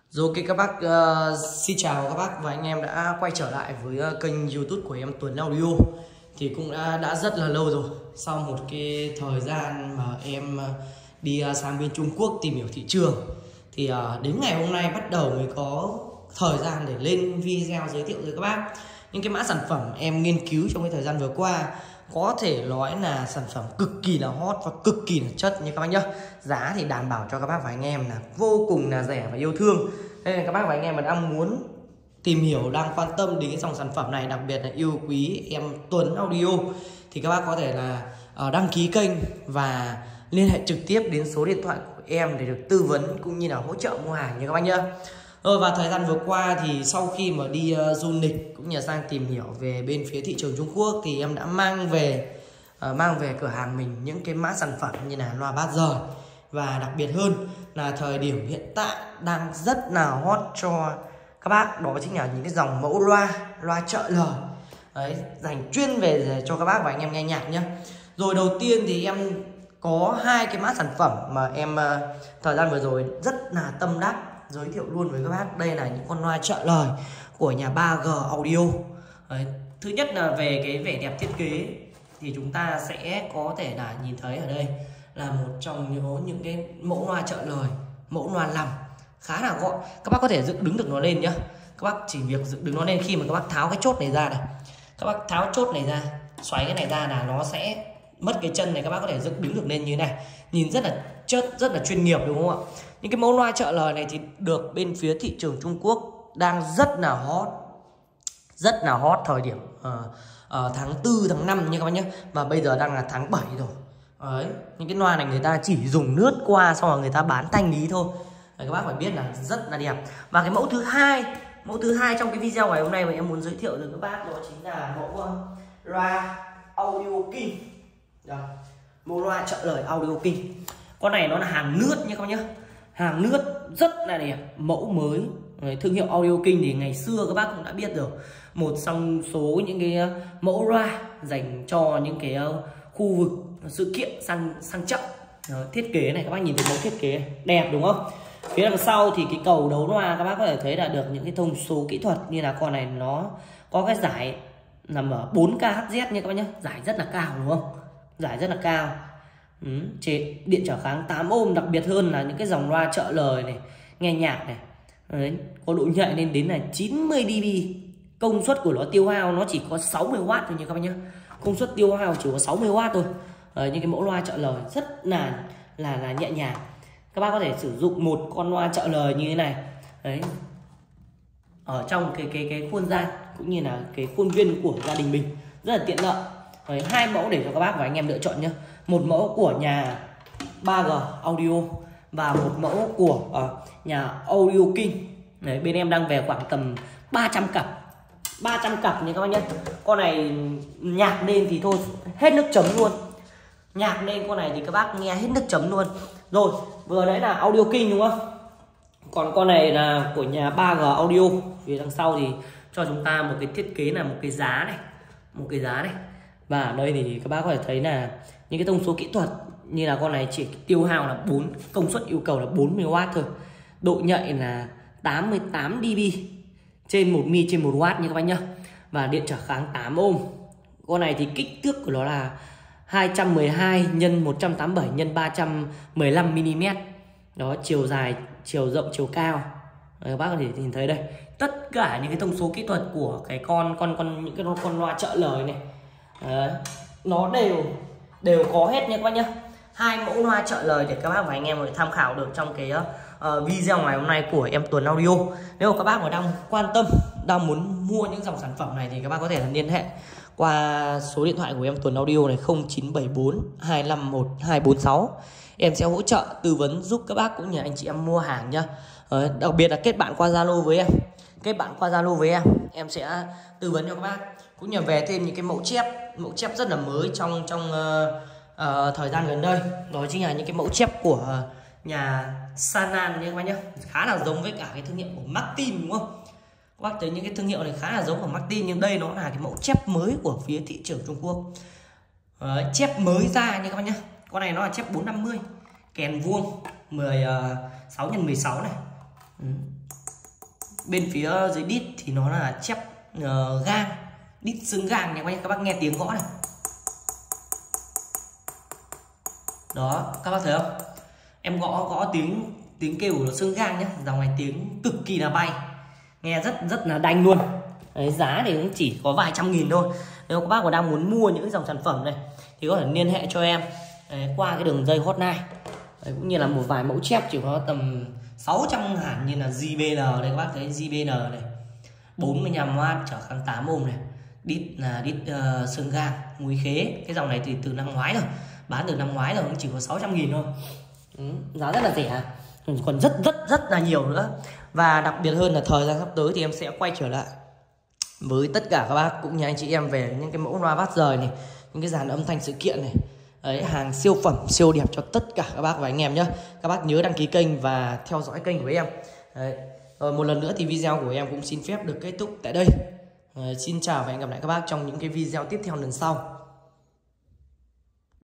Rồi các bác, xin chào các bác và anh em đã quay trở lại với kênh YouTube của em Tuấn Audio. Thì cũng đã rất là lâu rồi. Sau một cái thời gian mà em đi sang bên Trung Quốc tìm hiểu thị trường, thì đến ngày hôm nay bắt đầu mới có thời gian để lên video giới thiệu với các bác những cái mã sản phẩm em nghiên cứu trong cái thời gian vừa qua. Có thể nói là sản phẩm cực kỳ là hot và cực kỳ là chất như các bác nhá. Giá thì đảm bảo cho các bác và anh em là vô cùng là rẻ và yêu thương. Nên là các bác và anh em mà đang muốn tìm hiểu, đang quan tâm đến cái dòng sản phẩm này, đặc biệt là yêu quý em Tuấn Audio, thì các bác có thể là đăng ký kênh và liên hệ trực tiếp đến số điện thoại của em để được tư vấn cũng như là hỗ trợ mua hàng nha các bác nhá. Và thời gian vừa qua thì sau khi mà đi du lịch cũng như sang tìm hiểu về bên phía thị trường Trung Quốc, thì em đã mang về cửa hàng mình những cái mã sản phẩm như là loa bát giờ. Và đặc biệt hơn là thời điểm hiện tại đang rất là hot cho các bác, đó chính là những cái dòng mẫu loa trợ lời đấy, dành chuyên về cho các bác và anh em nghe nhạc nhé. Rồi đầu tiên thì em có hai cái mã sản phẩm mà em thời gian vừa rồi rất là tâm đắc giới thiệu luôn với các bác. Đây là những con loa trợ lời của nhà 3G Audio đấy. Thứ nhất là về cái vẻ đẹp thiết kế thì chúng ta sẽ có thể là nhìn thấy ở đây là một trong những cái mẫu loa trợ lời, mẫu loa nằm khá là gọn. Các bác có thể dựng đứng được nó lên nhá. Các bác chỉ việc dựng đứng nó lên khi mà các bác tháo cái chốt này ra này. Các bác tháo chốt này ra, xoáy cái này ra là nó sẽ mất cái chân này, các bác có thể dựng đứng được lên như thế này. Nhìn rất là chất, rất là chuyên nghiệp đúng không ạ? Những cái mẫu loa trợ lời này thì được bên phía thị trường Trung Quốc đang rất là hot thời điểm tháng 4, tháng 5 nha các bác nhé. Và bây giờ đang là tháng 7 rồi. Đấy, những cái loa này người ta chỉ dùng lướt qua xong rồi người ta bán thanh lý thôi. Đấy, các bác phải biết là rất là đẹp. Và cái mẫu thứ hai trong cái video ngày hôm nay mà em muốn giới thiệu với các bác, đó chính là mẫu loa Audio King. Đó, mẫu loa trợ lời Audio King. Con này nó là hàng lướt nha các bác nhé. Hàng lướt rất là đẹp, mẫu mới. Đấy, thương hiệu Audio King thì ngày xưa các bác cũng đã biết rồi, một trong số những cái mẫu loa dành cho những cái khu vực sự kiện sang trọng. Thiết kế này các bác nhìn thấy mẫu thiết kế đẹp đúng không? Phía đằng sau thì cái cầu đấu loa các bác có thể thấy là được những cái thông số kỹ thuật, như là con này nó có cái giải nằm ở 4K Hz nha các bác nhé. Giải rất là cao đúng không? Giải rất là cao. Điện trở kháng 8 ohm, đặc biệt hơn là những cái dòng loa trợ lời này, nghe nhạc này. Đấy, có độ nhạy lên đến là 90 dB. Công suất của nó tiêu hao nó chỉ có 60W thôi nha các bác nhé. Công suất tiêu hao chỉ có 60W thôi. Những cái mẫu loa trợ lời rất là nhẹ nhàng. Các bác có thể sử dụng một con loa trợ lời như thế này đấy, ở trong cái khuôn gian cũng như là cái khuôn viên của gia đình mình, rất là tiện lợi. Đấy, hai mẫu để cho các bác và anh em lựa chọn nhé. Một mẫu của nhà 3G Audio và một mẫu của nhà Audio King. Đấy, bên em đang về khoảng tầm 300 cặp. 300 cặp nha các bác nhé. Con này nhạc lên thì thôi hết nước chấm luôn. Nhạc lên con này thì các bác nghe hết nước chấm luôn. Rồi, vừa đấy là Audio King đúng không? Còn con này là của nhà 3G Audio. Phía đằng sau thì cho chúng ta một cái thiết kế là một cái giá này. Một cái giá này. Và ở đây thì các bác có thể thấy là những cái thông số kỹ thuật, như là con này chỉ tiêu hao là công suất yêu cầu là 40W thôi. Độ nhạy là 88 dB trên 1 như các bác nhá. Và điện trở kháng 8 ohm. Con này thì kích thước của nó là 212 x 187 x 315 mm. Đó, chiều dài, chiều rộng, chiều cao. Đấy, các bác có thể nhìn thấy đây. Tất cả những cái thông số kỹ thuật của cái những cái con loa trợ lời này. Đấy, nó đều có hết nha các bác nhá. Hai mẫu loa trợ lời để các bác và anh em có thể tham khảo được trong cái video ngày hôm nay của em Tuấn Audio. Nếu mà các bác mà đang quan tâm, đang muốn mua những dòng sản phẩm này thì các bác có thể liên hệ qua số điện thoại của em Tuấn Audio này 0974 251 246. Em sẽ hỗ trợ tư vấn giúp các bác cũng như anh chị em mua hàng nhá. Đặc biệt là kết bạn qua Zalo với em. Kết bạn qua Zalo với em sẽ tư vấn cho các bác cũng như về thêm những cái mẫu chép rất là mới trong thời gian gần đây. Đó chính là những cái mẫu chép của nhà Sanan nha các bác nhé. Khá là giống với cả cái thương hiệu của Martin đúng không? Các bác thấy những cái thương hiệu này khá là giống của Martin, nhưng đây nó là cái mẫu chép mới của phía thị trường Trung Quốc. Chép mới ra nha các bác nhé. Con này nó là chép 450, kèn vuông 16 x 16 này. Bên phía dưới đít thì nó là chép gang, đít xương gang này các bác nghe tiếng gõ này. Đó, các bác thấy không? Em gõ tiếng kêu của nó xương gang nhé. Dòng này tiếng cực kỳ là bay, nghe rất là đanh luôn. Đấy, giá thì cũng chỉ có vài trăm nghìn thôi. Nếu các bác mà đang muốn mua những dòng sản phẩm này thì có thể liên hệ cho em qua cái đường dây hotline. Đấy, cũng như là một vài mẫu chép chỉ có tầm 600 hẳn, như là JBL đây các bác thấy, JBL này 45W trở kháng 8 ohm này, đít là đít xương gang múi khế. Cái dòng này thì từ năm ngoái rồi, bán từ năm ngoái rồi, cũng chỉ có 600 nghìn thôi. Giá rất là rẻ, còn rất là nhiều nữa. Và đặc biệt hơn là thời gian sắp tới thì em sẽ quay trở lại với tất cả các bác cũng như anh chị em về những cái mẫu loa bát rời này, những cái dàn âm thanh sự kiện này. Đấy, hàng siêu phẩm siêu đẹp cho tất cả các bác và anh em nhé. Các bác nhớ đăng ký kênh và theo dõi kênh của em. Đấy. Rồi một lần nữa thì video của em cũng xin phép được kết thúc tại đây. Xin chào và hẹn gặp lại các bác trong những cái video tiếp theo lần sau.